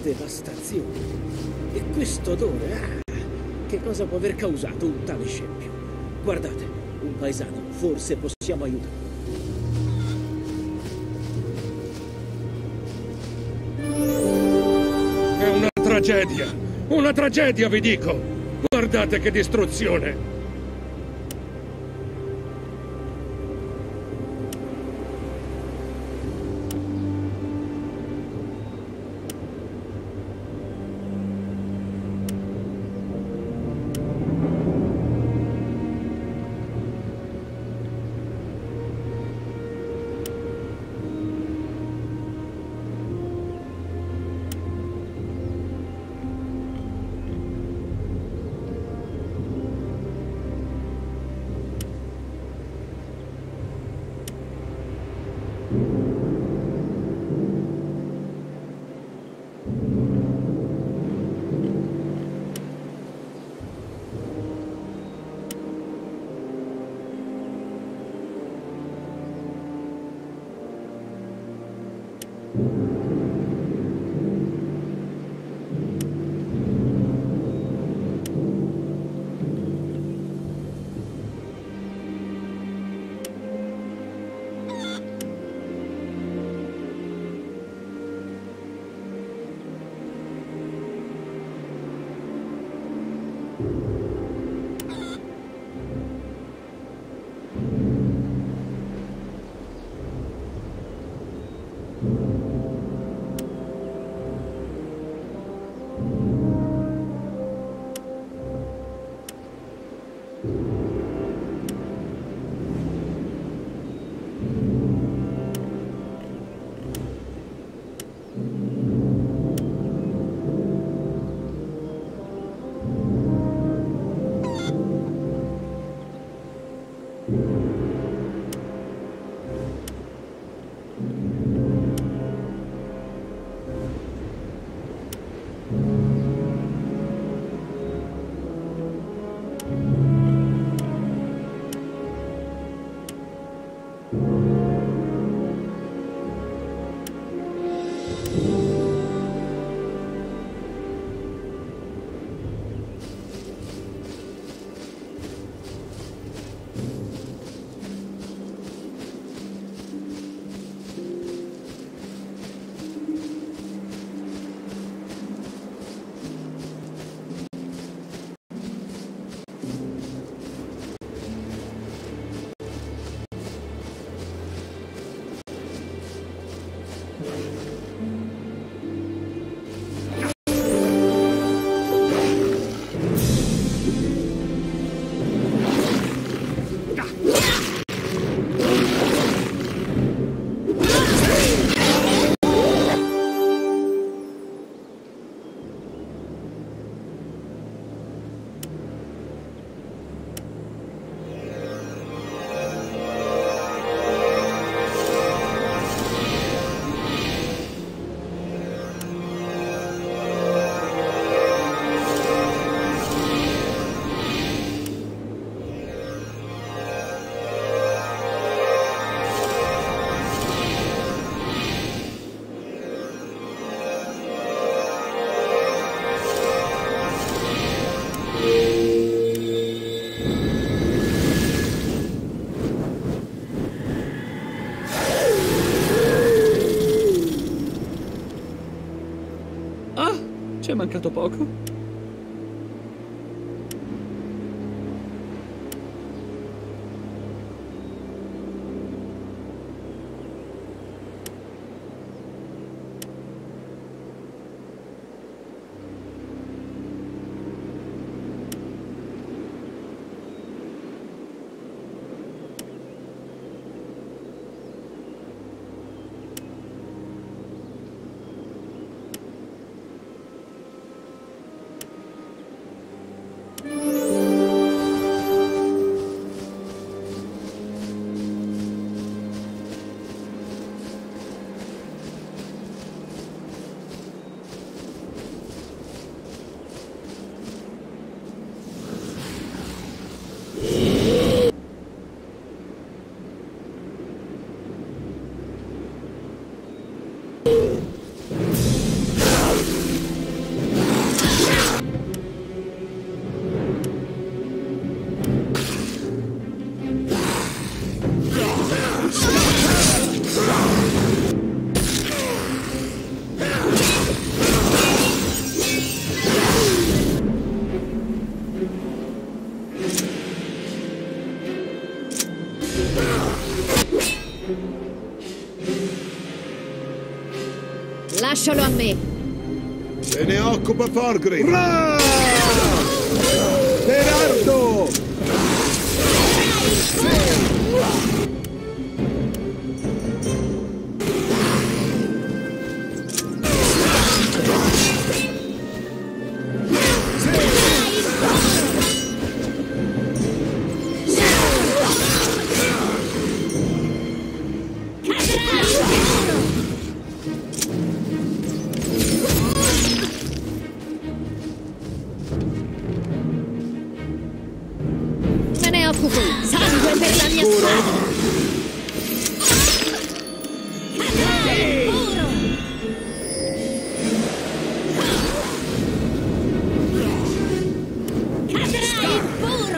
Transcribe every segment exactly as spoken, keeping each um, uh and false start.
Devastazione. E questo odore, ah, che cosa può aver causato un tale scempio? Guardate, un paesano, forse possiamo aiutare. È una tragedia! Una tragedia, vi dico! Guardate che distruzione! Ci è mancato poco? Lascialo a me. Se ne occupa Thorgrim. Gerardo! Sangue per la mia spada! Cadrai impuro!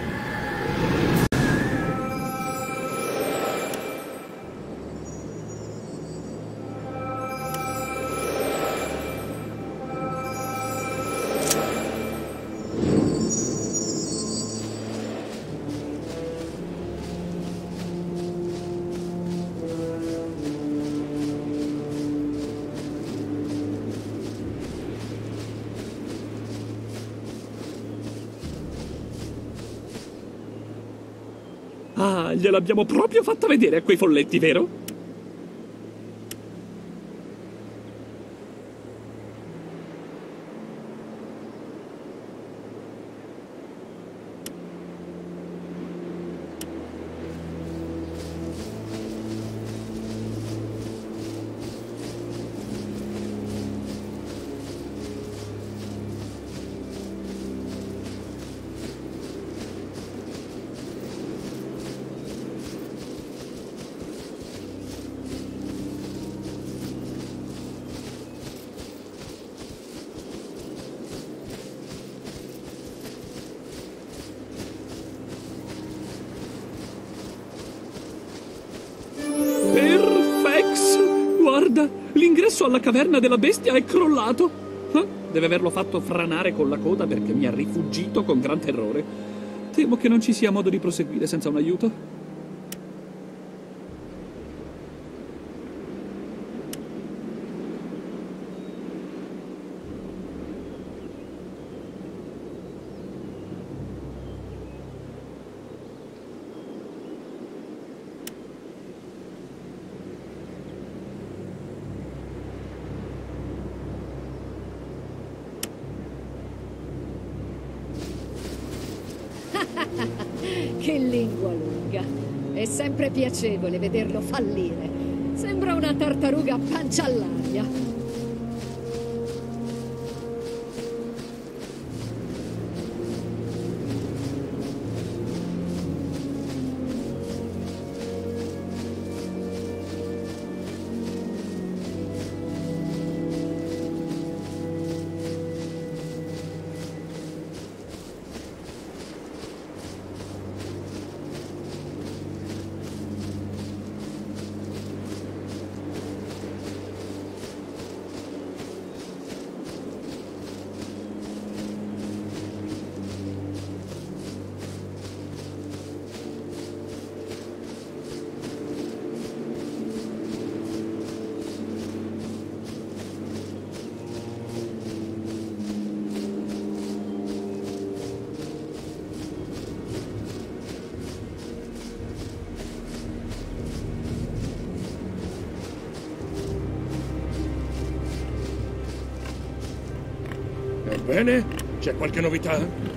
Ah, gliel'abbiamo proprio fatta vedere a quei folletti, vero? Guarda, l'ingresso alla caverna della bestia è crollato. Eh? Deve averlo fatto franare con la coda perché mi ha rifuggito con gran terrore. Temo che non ci sia modo di proseguire senza un aiuto. Che lingua lunga. È sempre piacevole vederlo fallire. Sembra una tartaruga a pancia all'aria. Bene? C'è qualche novità?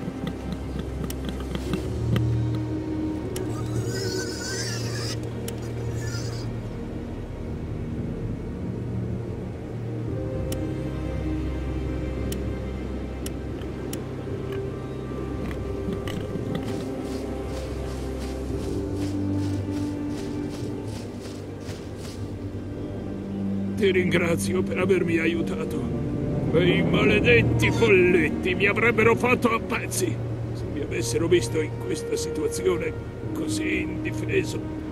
Ti ringrazio per avermi aiutato. Quei maledetti folletti mi avrebbero fatto a pezzi se mi avessero visto in questa situazione così indifeso.